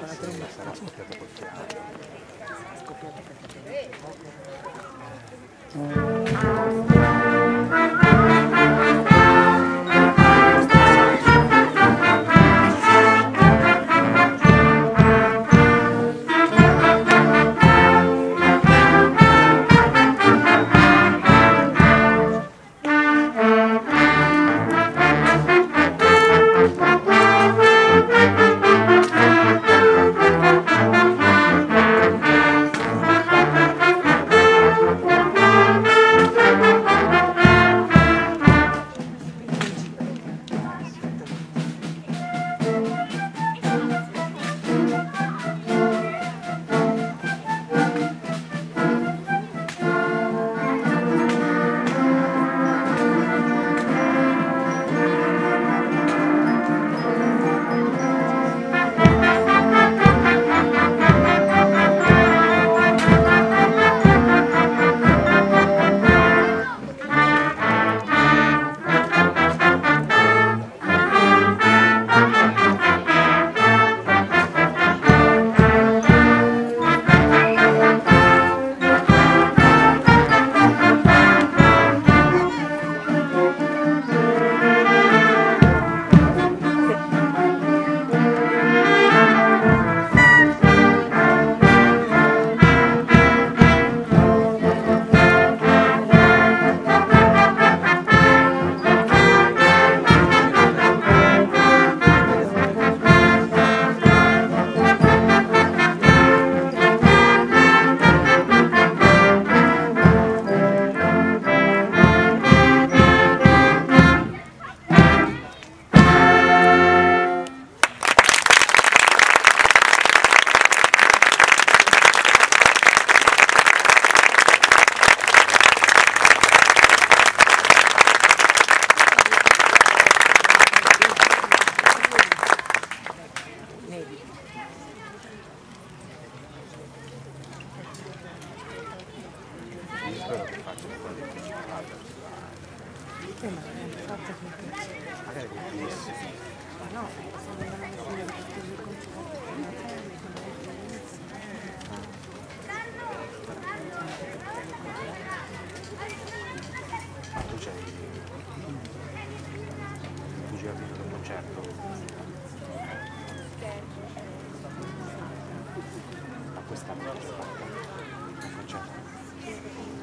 sarà scoppiato col teatro. Scoppiato perché Io spero che facciano quello che facciano. ma non è fatto che Magari bellissimi. ma no, se non vanno a finire tutti i Ma tu già visto il concerto? Ma quest'anno c'è fatto un concerto?